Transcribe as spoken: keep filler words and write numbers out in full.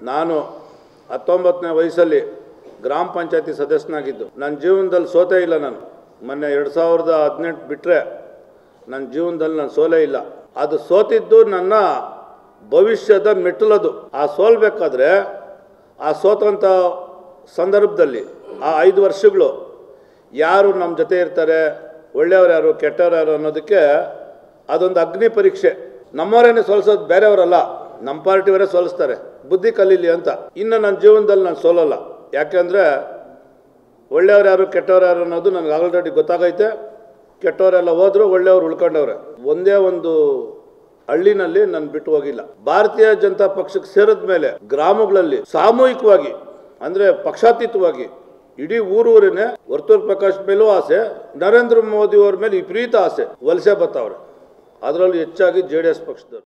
ನಾನು ಹತ್ತೊಂಬತ್ತನೇ ವಯಸ್ಸಲ್ಲಿ ಗ್ರಾಮ ಪಂಚಾಯತಿ ಸದಸ್ಯನಾಗಿದ್ದು ನನ್ನ ಜೀವನದಲ್ಲಿ ಸೋತೇ ಇಲ್ಲ. ನಾನು ಮೊನ್ನೆ ಎರಡು ಸಾವಿರದ ಹದಿನೆಂಟು ಬಿಟ್ಟರೆ ನನ್ನ ಜೀವನದಲ್ಲಿ ನಾನು ಸೋಲೇ ಇಲ್ಲ. ಅದು ಸೋತಿದ್ದು ನನ್ನ ಭವಿಷ್ಯದ ಮೆಟ್ಟಲದು. ಆ ಸೋಲ್ಬೇಕಾದ್ರೆ ಆ ಸೋತಂಥ ಸಂದರ್ಭದಲ್ಲಿ ಆ ಐದು ವರ್ಷಗಳು ಯಾರು ನಮ್ಮ ಜೊತೆ ಇರ್ತಾರೆ, ಒಳ್ಳೆಯವರು ಯಾರು ಕೆಟ್ಟವರು ಯಾರು ಅನ್ನೋದಕ್ಕೆ ಅದೊಂದು ಅಗ್ನಿ ಪರೀಕ್ಷೆ. ನಮ್ಮವರೇನೆ ಸೋಲಿಸೋದು ಬೇರೆಯವರಲ್ಲ, ನಮ್ಮ ಪಾರ್ಟಿಯವರೇ ಸೋಲಿಸ್ತಾರೆ, ಬುದ್ಧಿ ಕಲೀಲಿ ಅಂತ. ಇನ್ನು ನನ್ನ ಜೀವನದಲ್ಲಿ ನಾನು ಸೋಲಲ್ಲ. ಯಾಕೆಂದರೆ ಒಳ್ಳೆಯವ್ರು ಯಾರು ಕೆಟ್ಟವ್ರು ಯಾರು ಅನ್ನೋದು ನನಗೆ ಆಲ್ರೆಡಿ ಗೊತ್ತಾಗೈತೆ. ಕೆಟ್ಟವರೆಲ್ಲ ಹೋದ್ರು, ಒಳ್ಳೆಯವ್ರು ಉಳ್ಕೊಂಡವ್ರೆ. ಒಂದೇ ಒಂದು ಹಳ್ಳಿನಲ್ಲಿ ನಾನು ಬಿಟ್ಟು ಹೋಗಿಲ್ಲ. ಭಾರತೀಯ ಜನತಾ ಪಕ್ಷಕ್ಕೆ ಸೇರಿದ ಮೇಲೆ ಗ್ರಾಮಗಳಲ್ಲಿ ಸಾಮೂಹಿಕವಾಗಿ ಅಂದರೆ ಪಕ್ಷಾತೀತವಾಗಿ ಇಡೀ ಊರೂರಿನೇ ವರ್ತೂರ್ ಪ್ರಕಾಶ್ ಮೇಲೂ ಆಸೆ, ನರೇಂದ್ರ ಮೋದಿ ಅವ್ರ ಮೇಲೆ ವಿಪರೀತ ಆಸೆ, ವಲಸೆ ಬರ್ತಾವ್ರೆ. ಅದರಲ್ಲೂ ಹೆಚ್ಚಾಗಿ ಜೆ ಡಿ ಎಸ್ ಪಕ್ಷದವರು.